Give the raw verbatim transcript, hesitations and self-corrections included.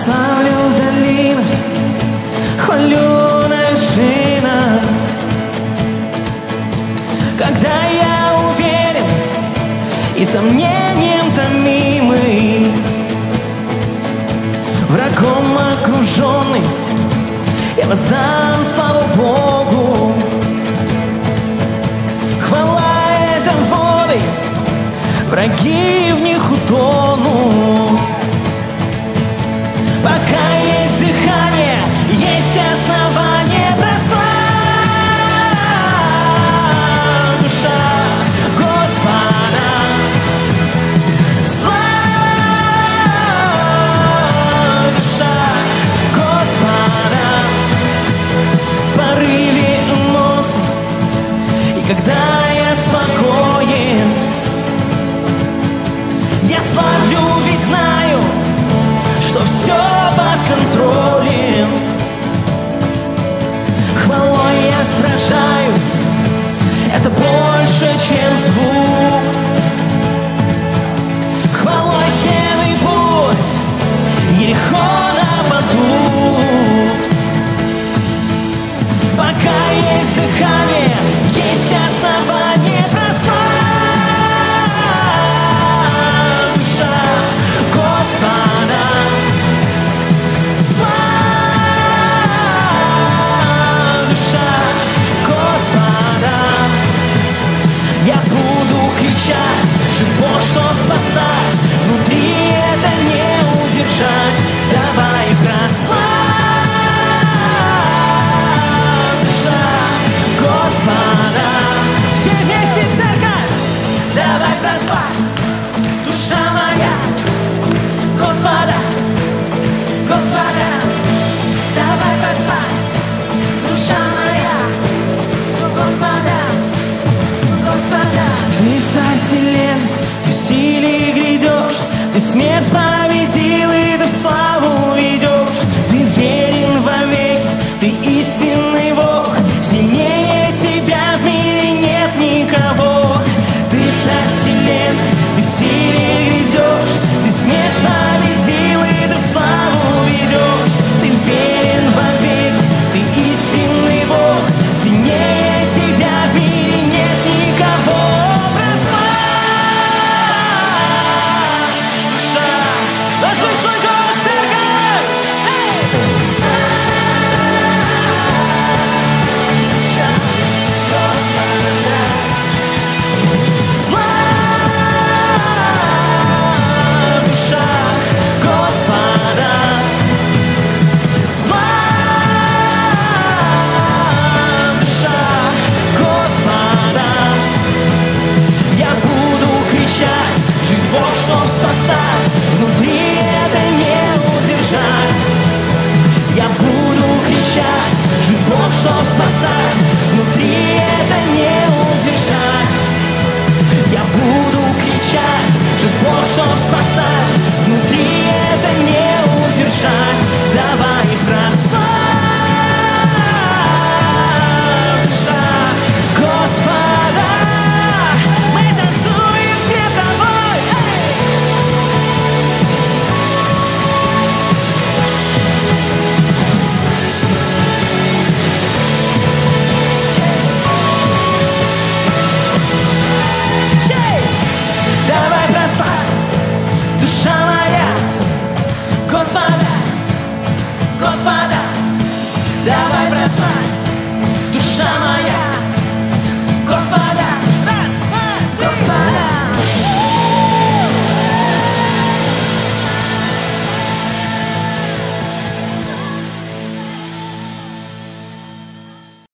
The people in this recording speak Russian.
Славлю в долинах, хвалю на вершинах, когда я уверен и сомнением томимый, врагом окруженный, я воздам славу Богу. Хвала — это воды, враги в них утонут. Пока есть дыхание, есть основание прославить душа Господа. Славь душа Господа. В порыве эмоций и когда я спокоен, я славлю, ведь знаю, что все под контролем. Хвалой я сражаюсь, это больше, чем звук. Хвалой стены пусть Ерихона падут. Пока есть дыхание, есть основание прославить душа Господа. Жив Бог, чтоб спасать, внутри это не удержать. Давай прославь душа Господа. Все вместе, церковь, давай прославь душа моя Господа, Господа. Давай прославь душа моя Господа, Господа. Ты царь вселенной, ты в силе грядешь, ты смерть победил и ты в славу ведешь. Ты верен вовеки, ты истинный Бог, сильнее тебя в мире нет никого. Ты царь вселенной, ты в силе грядешь, ты смерть победил и ты в славу ведешь. Ты верен вовеки, ты истинный Бог, сильнее тебя в мире нет никого. Возвысь свой голос, церковь! Славь душа Господа! Славь душа Господа! Я буду кричать, жив Бог, чтоб спасать, внутри это не удержать. Я буду кричать, жив Бог, чтоб спасать,